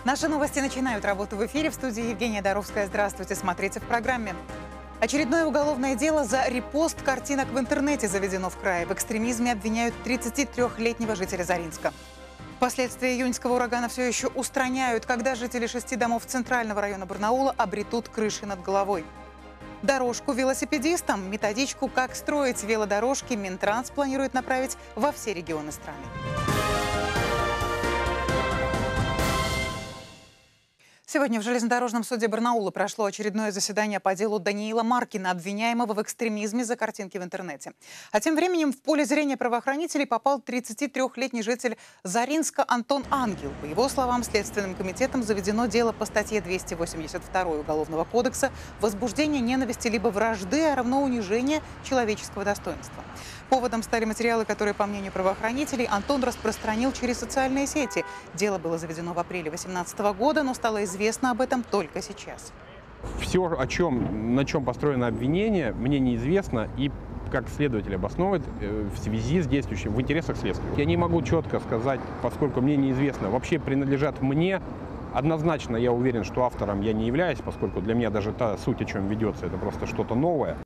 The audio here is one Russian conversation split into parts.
Наши новости начинают работу в эфире. В студии Евгения Доровская. Здравствуйте. Смотрите в программе. Очередное уголовное дело за репост картинок в интернете заведено в крае. В экстремизме обвиняют 33-летнего жителя Заринска. Последствия июньского урагана все еще устраняют, когда жители 6 домов Центрального района Барнаула обретут крыши над головой. Дорожку велосипедистам. Методичку «Как строить велодорожки» Минтранс планирует направить во все регионы страны. Сегодня в железнодорожном суде Барнаула прошло очередное заседание по делу Даниила Маркина, обвиняемого в экстремизме за картинки в интернете. А тем временем в поле зрения правоохранителей попал 33-летний житель Заринска Антон Ангел. По его словам, Следственным комитетом заведено дело по статье 282 Уголовного кодекса «Возбуждение ненависти либо вражды, а равно унижение человеческого достоинства». Поводом стали материалы, которые, по мнению правоохранителей, Антон распространил через социальные сети. Дело было заведено в апреле 2018 года, но стало известно об этом только сейчас. Все, на чем построено обвинение, мне неизвестно и как следователь обосновывает в связи с действующим в интересах следствия. Я не могу четко сказать, поскольку мне неизвестно, вообще принадлежат мне. Однозначно я уверен, что автором я не являюсь, поскольку для меня даже та суть, о чем ведется, это просто что-то новое.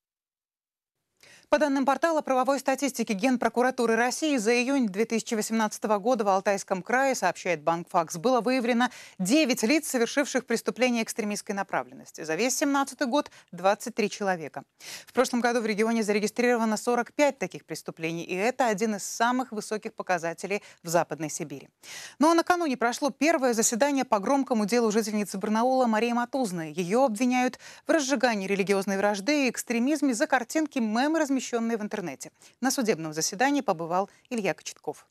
По данным портала правовой статистики Генпрокуратуры России, за июнь 2018 года в Алтайском крае, сообщает Банкфакс, было выявлено 9 лиц, совершивших преступления экстремистской направленности. За весь 2017 год 23 человека. В прошлом году в регионе зарегистрировано 45 таких преступлений, и это один из самых высоких показателей в Западной Сибири. Ну а накануне прошло первое заседание по громкому делу жительницы Барнаула Марии Матузной. Ее обвиняют в разжигании религиозной вражды и экстремизме за картинки, мемы, размещенные в интернете. На судебном заседании побывал Илья Кочетков.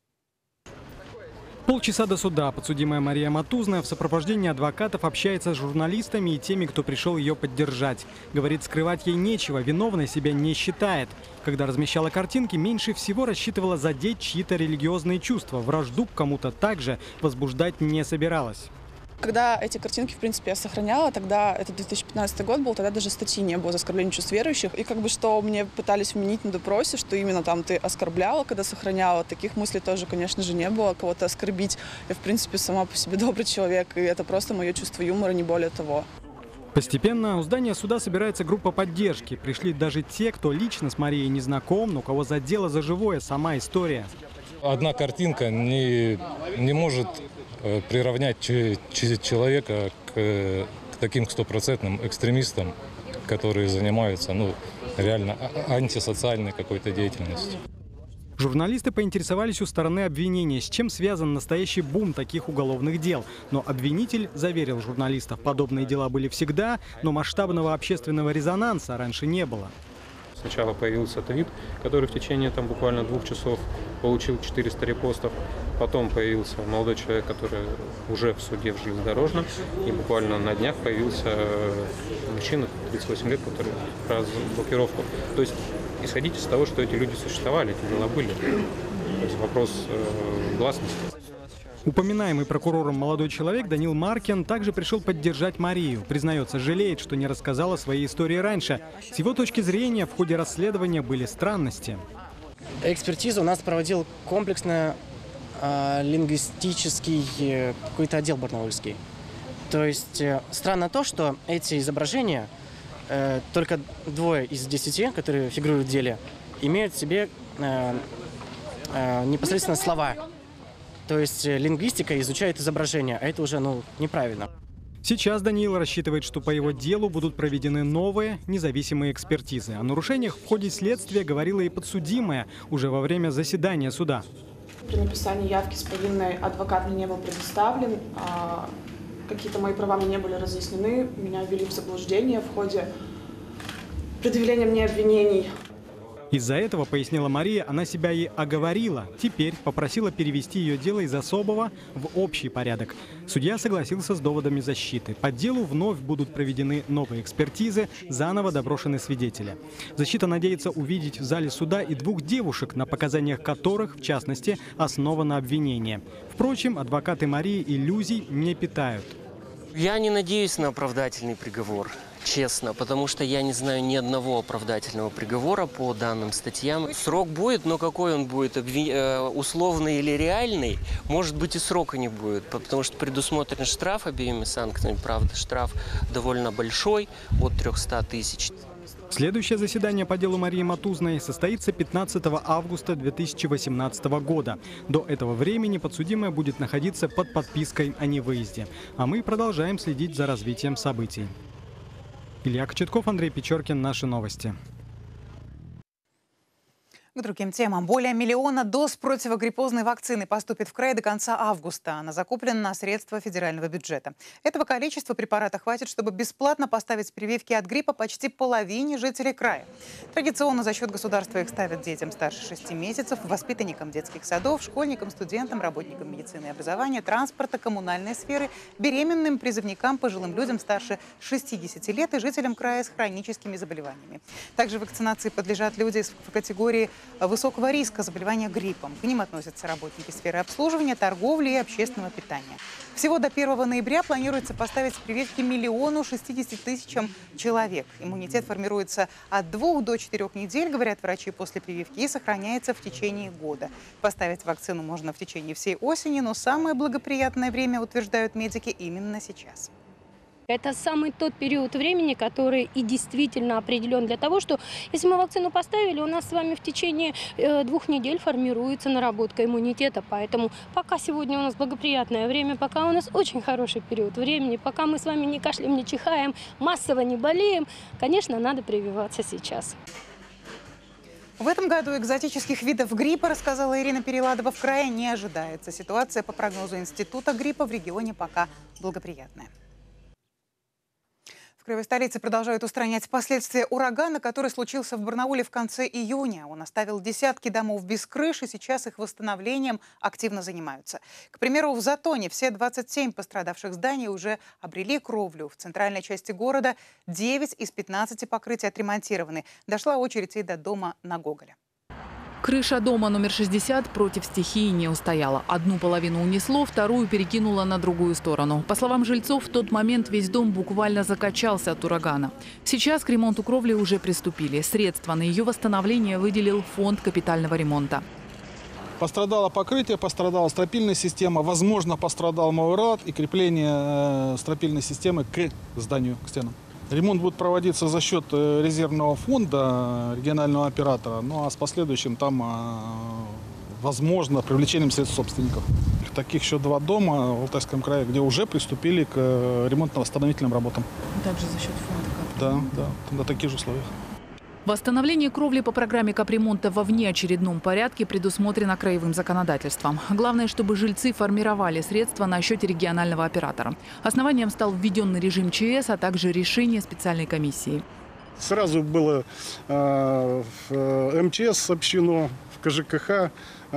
Полчаса до суда подсудимая Мария Матузная в сопровождении адвокатов общается с журналистами и теми, кто пришел ее поддержать. Говорит, скрывать ей нечего, виновной себя не считает. Когда размещала картинки, меньше всего рассчитывала задеть чьи-то религиозные чувства. Вражду к кому-то также возбуждать не собиралась. Когда эти картинки, в принципе, я сохраняла, тогда, это 2015 год был, тогда даже статьи не было за оскорбление чувств верующих. И как бы что мне пытались вменить на допросе, что именно там ты оскорбляла, когда сохраняла. Таких мыслей тоже, конечно же, не было. Кого-то оскорбить. Я, в принципе, сама по себе добрый человек, и это просто мое чувство юмора, не более того. Постепенно у здания суда собирается группа поддержки. Пришли даже те, кто лично с Марией не знаком, но кого задело за живое сама история. Одна картинка не может приравнять человека к таким стопроцентным экстремистам, которые занимаются реально антисоциальной какой-то деятельностью. Журналисты поинтересовались у стороны обвинения, с чем связан настоящий бум таких уголовных дел. Но обвинитель заверил журналистов, подобные дела были всегда, но масштабного общественного резонанса раньше не было. Сначала появился твит, который в течение буквально 2 часов получил 400 репостов. Потом появился молодой человек, который уже в суде в железнодорожном. И буквально на днях появился мужчина, 38 лет, который раз блокировку. То есть исходить из того, что эти люди существовали, эти дела были. То есть вопрос гласности. Упоминаемый прокурором молодой человек Даниил Маркин также пришел поддержать Марию. Признается, жалеет, что не рассказал о своей истории раньше. С его точки зрения, в ходе расследования были странности. Экспертизу у нас проводил комплексно лингвистический какой-то отдел барнаульский. То есть странно то, что эти изображения, только 2 из 10, которые фигурируют в деле, имеют в себе непосредственно слова. То есть лингвистика изучает изображения, а это уже неправильно. Сейчас Даниил рассчитывает, что по его делу будут проведены новые независимые экспертизы. О нарушениях в ходе следствия говорила и подсудимая уже во время заседания суда. При написании явки с повинной адвокат мне не был предоставлен, какие-то мои права мне не были разъяснены, меня ввели в заблуждение в ходе предъявления мне обвинений. Из-за этого, пояснила Мария, она себя и оговорила. Теперь попросила перевести ее дело из особого в общий порядок. Судья согласился с доводами защиты. По делу вновь будут проведены новые экспертизы, заново доброшены свидетели. Защита надеется увидеть в зале суда и 2 девушек, на показаниях которых, в частности, основано обвинение. Впрочем, адвокаты Марии иллюзий не питают. Я не надеюсь на оправдательный приговор. честно, потому что я не знаю ни одного оправдательного приговора по данным статьям. Срок будет, но какой он будет, условный или реальный, может быть и срока не будет, потому что предусмотрен штраф обеими санкциями, правда, штраф довольно большой, от 300 тысяч. Следующее заседание по делу Марии Матузной состоится 15 августа 2018 года. До этого времени подсудимая будет находиться под подпиской о невыезде. А мы продолжаем следить за развитием событий. Илья Кочетков, Андрей Печоркин. Наши новости. К другим темам. Более 1 миллиона доз противогриппозной вакцины поступит в край до конца августа. Она закуплена на средства федерального бюджета. Этого количества препарата хватит, чтобы бесплатно поставить прививки от гриппа почти половине жителей края. Традиционно за счет государства их ставят детям старше 6 месяцев, воспитанникам детских садов, школьникам, студентам, работникам медицины и образования, транспорта, коммунальной сферы, беременным, призывникам, пожилым людям старше 60 лет и жителям края с хроническими заболеваниями. Также вакцинации подлежат люди в категории высокого риска заболевания гриппом. К ним относятся работники сферы обслуживания, торговли и общественного питания. Всего до 1 ноября планируется поставить прививки 1 060 000 человек. Иммунитет формируется от 2 до 4 недель, говорят врачи, после прививки и сохраняется в течение года. Поставить вакцину можно в течение всей осени, но самое благоприятное время, утверждают медики, именно сейчас. Это самый тот период времени, который и действительно определен для того, что если мы вакцину поставили, у нас с вами в течение 2 недель формируется наработка иммунитета. Поэтому пока сегодня у нас благоприятное время, пока у нас очень хороший период времени, пока мы с вами не кашляем, не чихаем, массово не болеем, конечно, надо прививаться сейчас. В этом году экзотических видов гриппа, рассказала Ирина Переладова, в крае не ожидается. Ситуация по прогнозу Института гриппа в регионе пока благоприятная. В краевой столице продолжают устранять последствия урагана, который случился в Барнауле в конце июня. Он оставил десятки домов без крыши, сейчас их восстановлением активно занимаются. К примеру, в Затоне все 27 пострадавших зданий уже обрели кровлю. В центральной части города 9 из 15 покрытий отремонтированы. Дошла очередь и до дома на Гоголя. Крыша дома номер 60 против стихии не устояла. Одну половину унесло, вторую перекинуло на другую сторону. По словам жильцов, в тот момент весь дом буквально закачался от урагана. Сейчас к ремонту кровли уже приступили. Средства на ее восстановление выделил фонд капитального ремонта. Пострадало покрытие, пострадала стропильная система. Возможно, пострадал мауэрат и крепление стропильной системы к зданию, к стенам. Ремонт будет проводиться за счет резервного фонда регионального оператора, ну а с последующим там, возможно, привлечением средств собственников. Таких еще 2 дома в Алтайском крае, где уже приступили к ремонтно-восстановительным работам. Также за счет фонда? Да, на таких же условиях. Восстановление кровли по программе капремонта во внеочередном порядке предусмотрено краевым законодательством. Главное, чтобы жильцы формировали средства на счете регионального оператора. Основанием стал введенный режим ЧС, а также решение специальной комиссии. Сразу было в МЧС сообщено, в КЖКХ.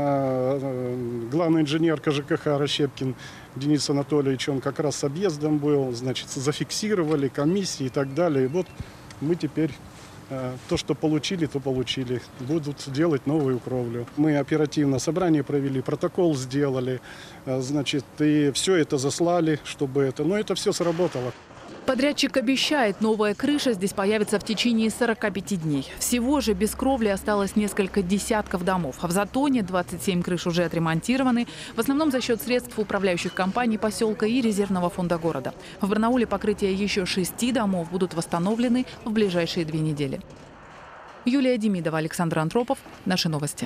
Главный инженер КЖКХ Рощепкин Денис Анатольевич, он как раз с объездом был, значит, зафиксировали комиссии и так далее. И вот мы теперь... То, что получили, то получили. Будут делать новую кровлю. Мы оперативно собрание провели, протокол сделали, значит, и все это заслали, чтобы это... Но это все сработало. Подрядчик обещает, новая крыша здесь появится в течение 45 дней. Всего же без кровли осталось несколько десятков домов. А в Затоне 27 крыш уже отремонтированы, в основном за счет средств управляющих компаний поселка и резервного фонда города. В Барнауле покрытие еще 6 домов будут восстановлены в ближайшие 2 недели. Юлия Демидова, Александр Антропов. Наши новости.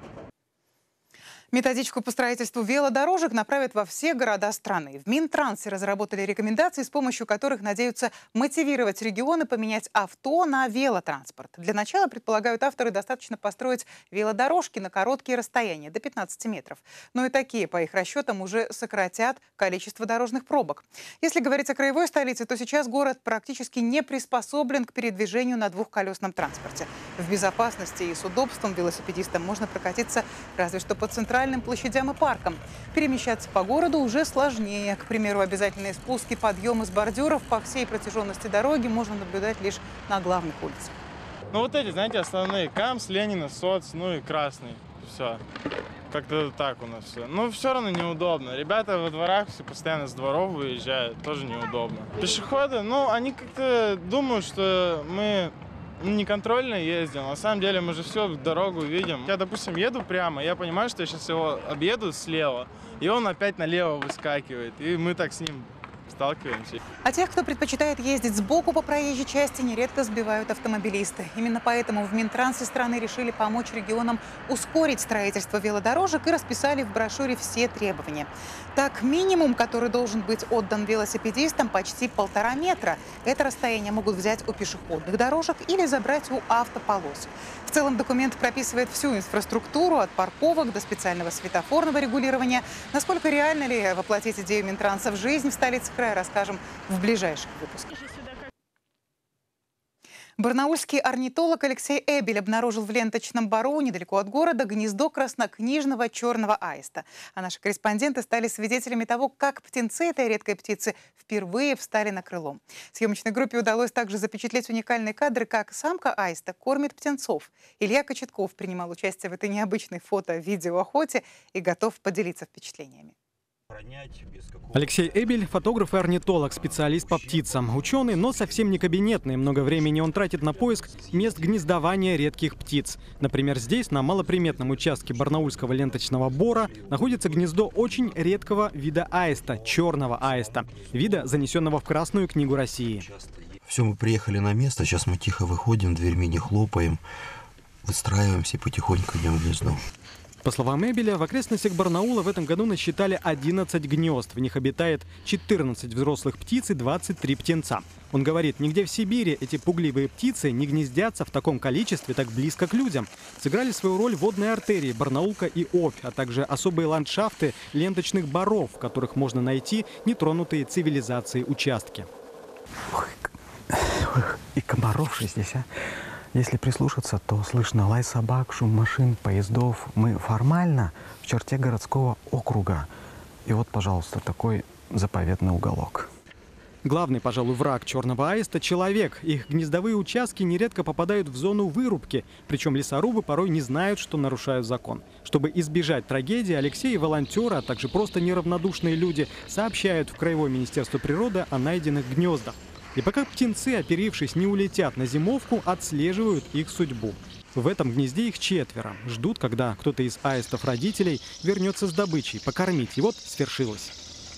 Методичку по строительству велодорожек направят во все города страны. В Минтрансе разработали рекомендации, с помощью которых надеются мотивировать регионы поменять авто на велотранспорт. Для начала, предполагают авторы, достаточно построить велодорожки на короткие расстояния, до 15 метров. Но и такие, по их расчетам, уже сократят количество дорожных пробок. Если говорить о краевой столице, то сейчас город практически не приспособлен к передвижению на двухколесном транспорте. В безопасности и с удобством велосипедистам можно прокатиться разве что по центральным площадям и паркам. Перемещаться по городу уже сложнее. К примеру, обязательные спуски, подъемы с бордюров по всей протяженности дороги можно наблюдать лишь на главных улицах. Ну вот эти, знаете, основные. Камс, Ленина, Соц, ну и Красный. Все. Как-то так у нас все. Но все равно неудобно. Ребята во дворах все постоянно с дворов выезжают, тоже неудобно. Пешеходы, ну, они как-то думают, что мы не контрольно ездим. На самом деле мы же все дорогу видим. Я, допустим, еду прямо, я понимаю, что я сейчас его объеду слева, и он опять налево выскакивает. И мы так с ним сталкиваемся. А тех, кто предпочитает ездить сбоку по проезжей части, нередко сбивают автомобилисты. Именно поэтому в Минтрансе страны решили помочь регионам ускорить строительство велодорожек и расписали в брошюре все требования. Так, минимум, который должен быть отдан велосипедистам, почти 1,5 метра. Это расстояние могут взять у пешеходных дорожек или забрать у автополос. В целом документ прописывает всю инфраструктуру от парковок до специального светофорного регулирования. Насколько реально ли воплотить идею Минтранса в жизнь в столице края, расскажем в ближайших выпусках. Барнаульский орнитолог Алексей Эбель обнаружил в Ленточном Бару, недалеко от города, гнездо краснокнижного черного аиста. А наши корреспонденты стали свидетелями того, как птенцы этой редкой птицы впервые встали на крыло. Съемочной группе удалось также запечатлеть уникальные кадры, как самка аиста кормит птенцов. Илья Кочетков принимал участие в этой необычной фото-видеоохоте и готов поделиться впечатлениями. Алексей Эбель – фотограф и орнитолог, специалист по птицам. Ученый, но совсем не кабинетный. Много времени он тратит на поиск мест гнездования редких птиц. Например, здесь, на малоприметном участке Барнаульского ленточного бора, находится гнездо очень редкого вида аиста – черного аиста. Вида, занесенного в Красную книгу России. Все, мы приехали на место, сейчас мы тихо выходим, дверьми не хлопаем, выстраиваемся и потихоньку идем в гнездо. По словам Эбеля, в окрестностях Барнаула в этом году насчитали 11 гнезд. В них обитает 14 взрослых птиц и 23 птенца. Он говорит, нигде в Сибири эти пугливые птицы не гнездятся в таком количестве так близко к людям. Сыграли свою роль водные артерии Барнаулка и Обь, а также особые ландшафты ленточных баров, в которых можно найти нетронутые цивилизацией участки. И комаров 60. Если прислушаться, то слышно лай собак, шум машин, поездов. Мы формально в черте городского округа. И вот, пожалуйста, такой заповедный уголок. Главный, пожалуй, враг черного аиста – человек. Их гнездовые участки нередко попадают в зону вырубки. Причем лесорубы порой не знают, что нарушают закон. Чтобы избежать трагедии, Алексей и волонтеры, а также просто неравнодушные люди сообщают в Краевое министерство природы о найденных гнездах. И пока птенцы, оперившись, не улетят на зимовку, отслеживают их судьбу. В этом гнезде их 4. Ждут, когда кто-то из аистов-родителей вернется с добычей, покормить. И вот свершилось.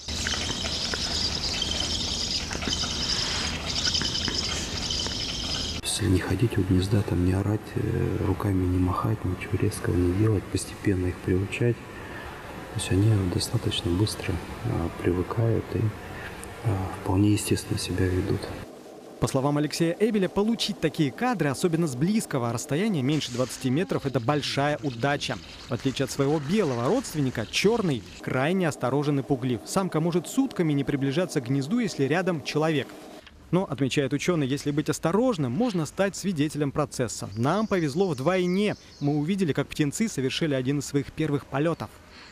Если не ходить у гнезда, там не орать, руками не махать, ничего резкого не делать, постепенно их приучать. То есть они достаточно быстро привыкают и вполне естественно себя ведут. По словам Алексея Эбеля, получить такие кадры, особенно с близкого расстояния, меньше 20 метров, это большая удача. В отличие от своего белого родственника, черный крайне осторожен и пуглив. Самка может сутками не приближаться к гнезду, если рядом человек. Но, отмечает ученый, если быть осторожным, можно стать свидетелем процесса. Нам повезло вдвойне. Мы увидели, как птенцы совершили один из своих первых полетов.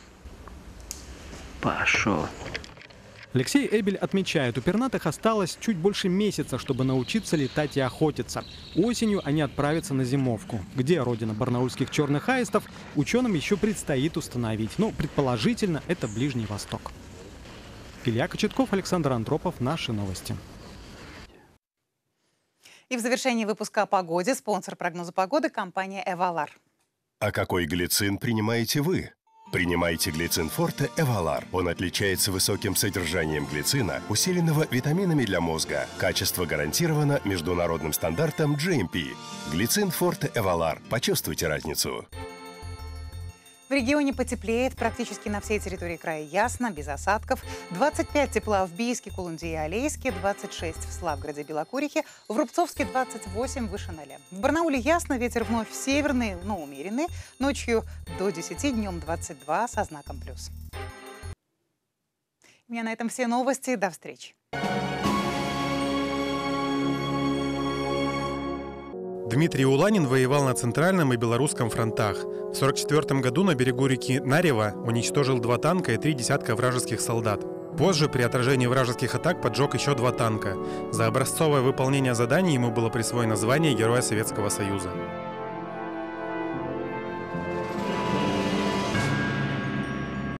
Пошел. Алексей Эбель отмечает, у пернатых осталось чуть больше месяца, чтобы научиться летать и охотиться. Осенью они отправятся на зимовку. Где родина барнаульских черных аистов, ученым еще предстоит установить. Но, предположительно, это Ближний Восток. Илья Кочетков, Александр Андропов. Наши новости. И в завершении выпуска о погоде спонсор прогноза погоды – компания «Эвалар». А какой глицин принимаете вы? Принимайте глицин Форте Эвалар. Он отличается высоким содержанием глицина, усиленного витаминами для мозга. Качество гарантировано международным стандартом GMP. Глицин Форте Эвалар. Почувствуйте разницу. В регионе потеплеет практически на всей территории края ясно, без осадков. 25 тепла в Бийске, Кулунде и Алейске, 26 в Славгороде, Белокурихе, в Рубцовске 28 выше 0. В Барнауле ясно, ветер вновь северный, но умеренный. Ночью до 10, днем 22 со знаком плюс. У меня на этом все новости. До встречи. Дмитрий Уланин воевал на Центральном и Белорусском фронтах. В 1944 году на берегу реки Нарева уничтожил 2 танка и 3 десятка вражеских солдат. Позже при отражении вражеских атак поджег еще 2 танка. За образцовое выполнение заданий ему было присвоено звание Героя Советского Союза.